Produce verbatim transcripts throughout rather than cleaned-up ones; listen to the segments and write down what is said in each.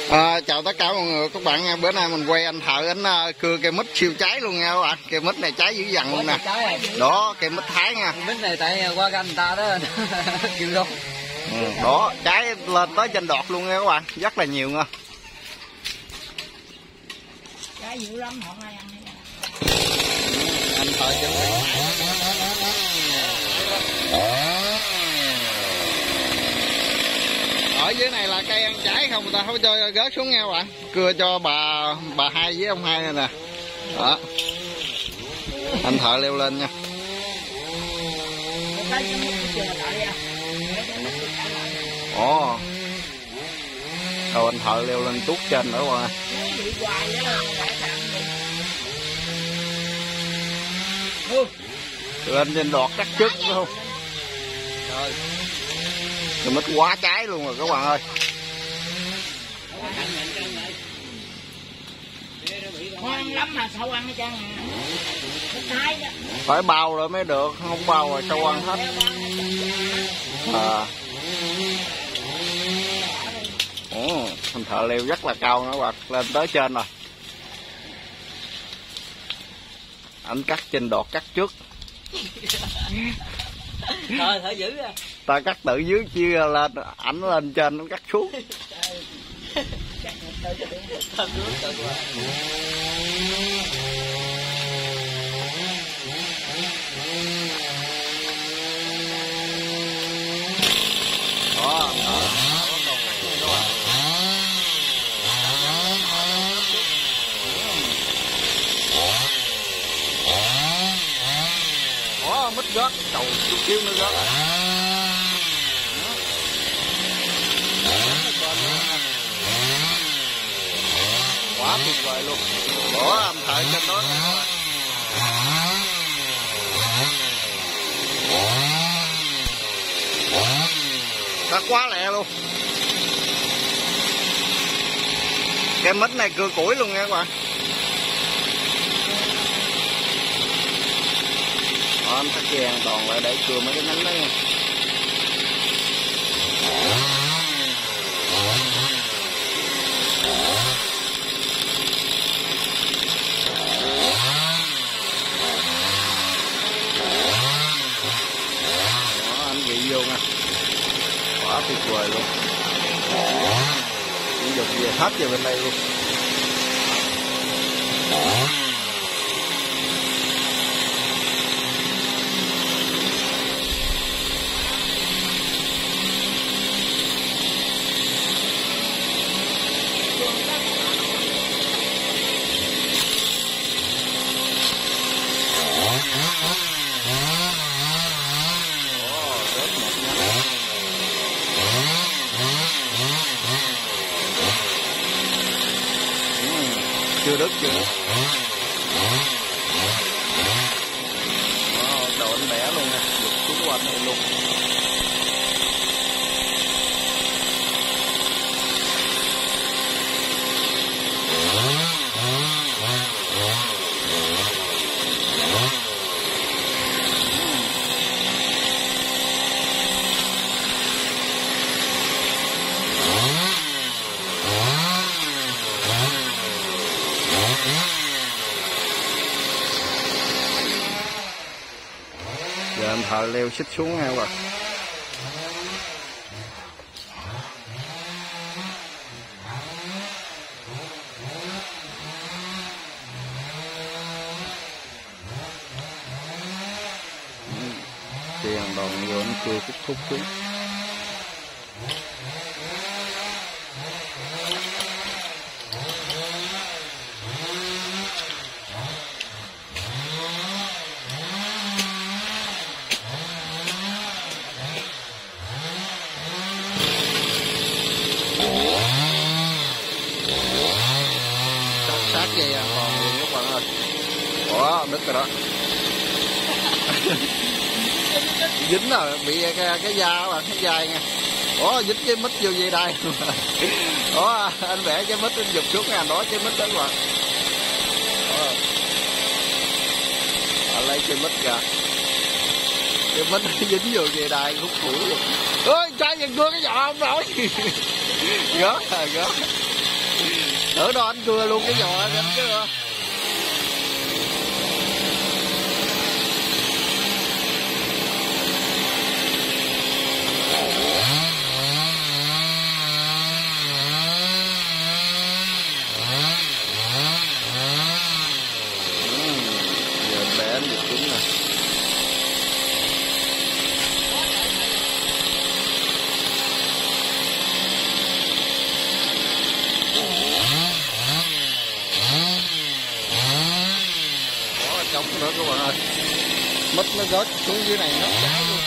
À, chào tất cả mọi người các bạn nha. Bữa nay mình quay anh Thợ anh uh, cưa cây mít siêu cháy luôn nha các bạn. Cây mít này cháy dữ dằn luôn nè. Đó, cây mít Thái nha. Mít này tại qua canh người ta đó kêu luôn. Ừ, đó, cháy lên tới trên đọt luôn nha các bạn. Rất là nhiều nha. Cháy dữ lắm, không ai ăn. Anh Thợ chân ở dưới này là cây ăn trái không, người ta không cho gớt xuống nha các bạn. Cưa cho bà bà hai với ông hai này nè. Đó, anh Thợ leo lên nha. Ồ, rồi anh Thợ leo lên tuốt trên nữa qua. Lên trên đọt cắt trước phải không? Rồi, cái mít quá cháy luôn rồi các bạn ơi. Ngon lắm mà sao ăn hết trơn à. Phải bao rồi mới được, không bao rồi sao ăn hết. À. Ồ, anh Thợ leo rất là cao nữa các bạn, lên tới trên rồi. Anh cắt trên đọt cắt trước. Thôi thở dữ à. Ta cắt tự dưới chia lên, ảnh lên trên nó cắt xuống. Đó, đó, mít rớt, cầu chút xíu nữa rớt. Quá tuyệt vời luôn. Đó, anh Thợ trên đó. Cắt quá lẹ luôn. Cái mít này cưa củi luôn nha các bạn. Đó, anh thắt dây an toàn lại để cưa mấy cái nhánh đó nha. Đó, anh gị vô nha. Quá tuyệt vời luôn. Những dục về hết về bên đây luôn. Chưa đứt chưa. Đó, đầu anh bẻ luôn nè, giật xuống quanh này luôn. Giờ anh Thợ leo xích xuống nha các bạn. Chèn đòn vô anh cưa cúc thúc xuống. Sát dây an toàn luôn các bạn ơi. Ủa, đứt rồi đó. Dính rồi, bị cái, cái da các bạn, cái dai nha. Ủa, dính cái mít vô dây đây. Ủa, anh vẽ cái mít anh giục xuống nha, đó cái mít đó các bạn. Ủa. Anh lấy cái mít ra. Cái mít dính vô dây đai hút củi luôn. Ôi, trai giật cưa cái giò không nổi. Gớt à, gớt. Ở đó anh cưa luôn cái giò anh chứ. Trống nữa các bạn ơi, mít nó rớt xuống dưới này nó cháy luôn.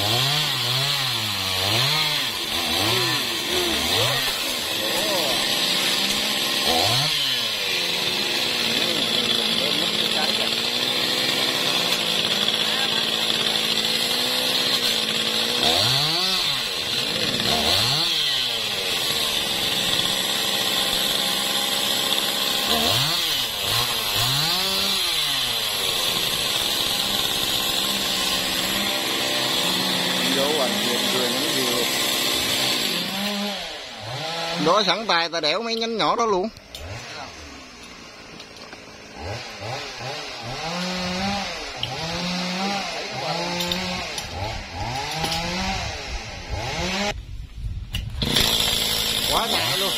Đó sẵn tay ta đẽo mấy nhánh nhỏ đó luôn. Quá nhẹ luôn.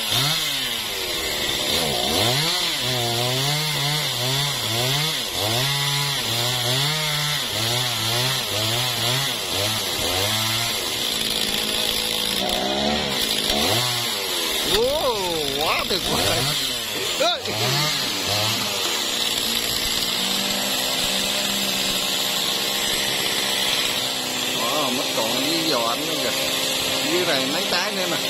Quá tuyệt vời. Wow, mất còn với giò anh nữa kìa. Dưới này mấy trái nữa nè.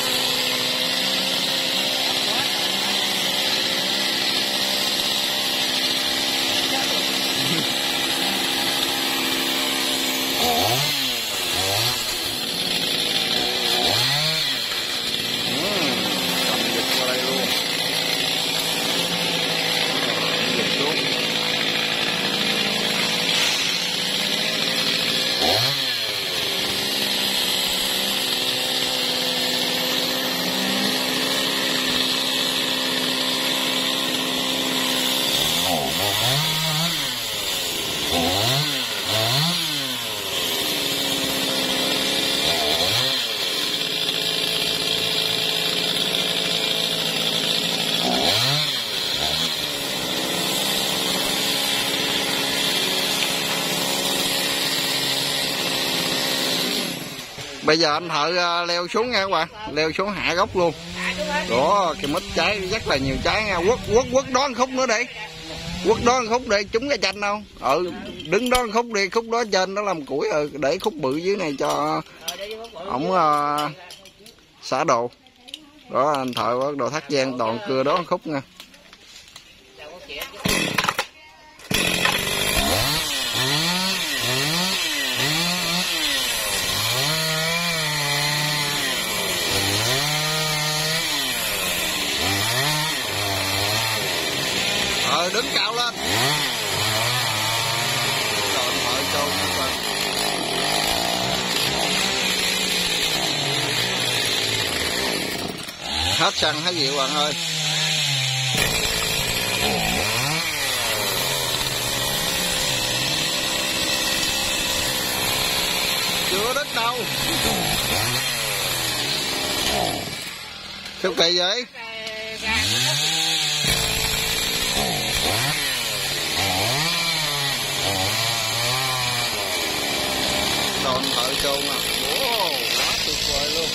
Bây giờ anh Thợ leo xuống nha các bạn, leo xuống hạ gốc luôn. Đó, cái mít cháy rất là nhiều trái nha. Quất quất quất đó một khúc nữa đi. Quất đó một khúc đi, trúng cái chanh đâu. Ừ, đứng đó một khúc đi, khúc đó trên nó làm củi rồi, để khúc bự dưới này cho ổng uh, xả đồ. Đó, anh Thợ bắt đầu thắt dây toàn cưa đó một khúc nha. Ờ, đứng cao lên. Rồi Thợ trâu các bạn. Hết xăng hết gì các bạn ơi. Chưa đứt đâu. Sao kỳ vậy? Đòn Thợ trâu nè. Wow, quá tuyệt vời luôn.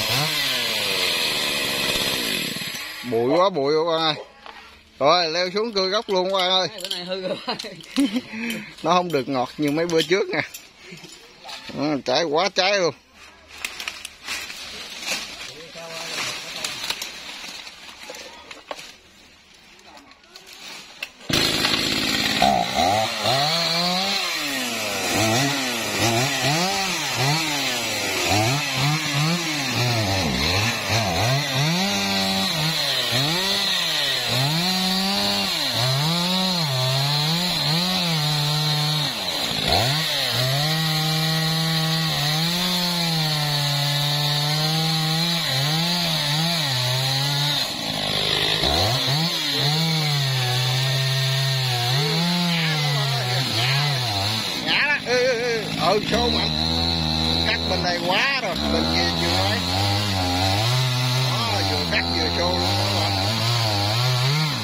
Bụi quá bụi các bạn ơi. Rồi leo xuống cưa gốc luôn các bạn ơi. Bữa nay hư rồi. Nó không được ngọt như mấy bữa trước nè. Ừ, trái quá trái luôn. hơn số mạnh. Cắt bên đây quá rồi, bên kia chưa mấy. Đó, vừa cắt vừa xô luôn đó các bạn.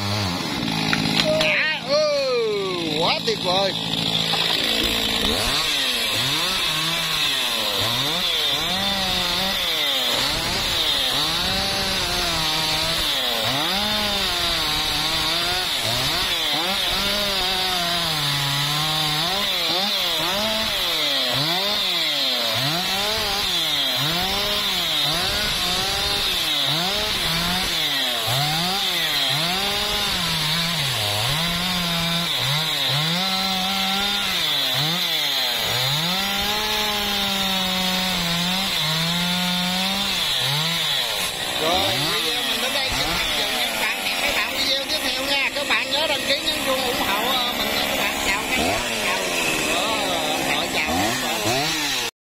Đã, ừ, quá tuyệt vời.